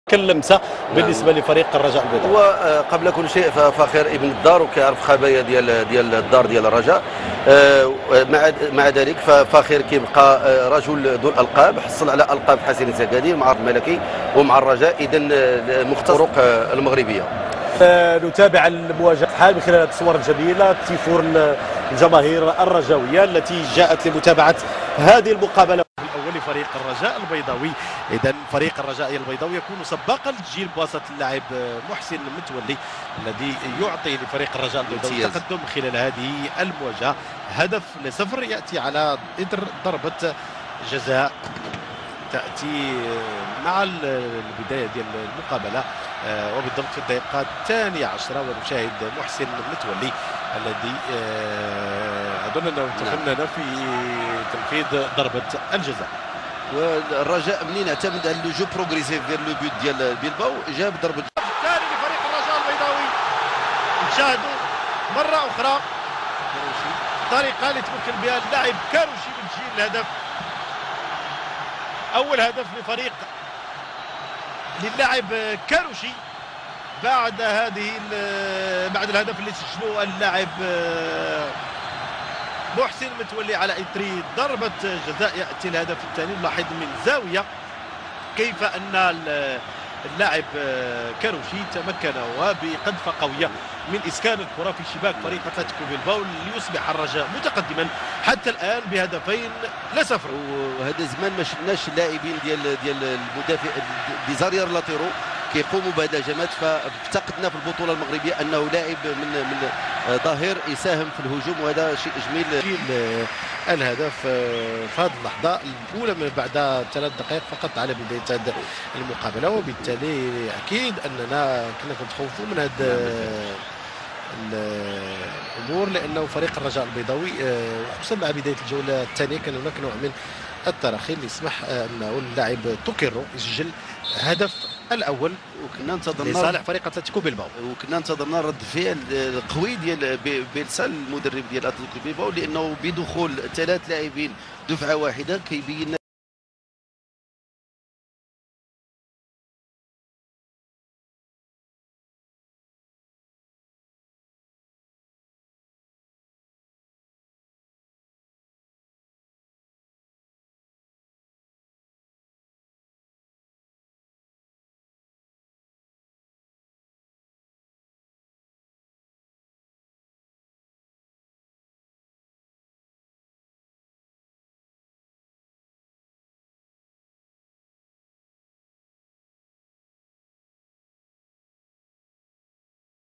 كلمسه بالنسبه لفريق الرجاء البيضاوي. وقبل كل شيء فخير ابن الدار وكيعرف خبايا ديال الدار ديال الرجاء. مع ذلك فخير كيبقى رجل ذو الالقاب، حصل على القاب حسين سكادير مع الملكي ومع الرجاء، اذا مختص الطرق المغربيه. نتابع المواجهه الحال من خلال الصور الجميله تيفور الجماهير الرجاويه التي جاءت لمتابعه هذه المقابله الاول لفريق الرجاء البيضاوي. اذا فريق الرجاء البيضاوي يكون سباقا للجيل بواسطه اللاعب محسن متولي الذي يعطي لفريق الرجاء البيضاوي التقدم خلال هذه المواجهه. هدف لصفر ياتي على اثر ضربه جزاء تأتي مع البداية ديال المقابلة وبالضبط في الدقيقة 12. ونشاهد محسن متولي الذي أظن أنه تفنن في تنفيذ ضربة الجزاء. والرجاء منين اعتمد على اللجوء بروغريسيف ديال لو بوت ديال بيلباو جاب ضربة الثاني لفريق الرجاء البيضاوي. نشاهدوا مرة أخرى الطريقة اللي تمكن بها اللاعب كاروشي من تسجيل الهدف. أول هدف لفريق للاعب كاروشي بعد الهدف اللي سجله اللاعب محسن متولي على إثر ضربة جزاء. يأتي الهدف الثاني. نلاحظ من زاوية كيف أن اللاعب كاروشي تمكن وبقذفة قوية من إسكان الكرة في شباك فريق اتلتيكو بيلباو ليصبح الرجاء متقدما حتى الآن بهدفين لصفر. وهذا زمان ما شفناش اللاعبين ديال المدافع دي زارير لاتيرو كيقوموا بهذه الهجمات، فافتقدنا في البطوله المغربيه انه لاعب من ظهير يساهم في الهجوم، وهذا شيء جميل. الهدف في هذه اللحظه الاولى من بعد 3 دقائق فقط على بدايه هذه المقابله، وبالتالي اكيد اننا كنا كنتخوفوا من هذا الامور، لانه فريق الرجاء البيضاوي خصوصا مع بدايه الجوله الثانيه كان هناك نوع من التراخي اللي يسمح انه اللاعب توكيرو يسجل هدف الاول، وكنا انتظرنا لصالح فريق اتلتيكو بيلباو. وكنا انتظرنا رد فعل قوي ديال بيلسا المدرب ديال اتلتيكو بيلباو، لانه بدخول 3 لاعبين دفعه واحده كيبين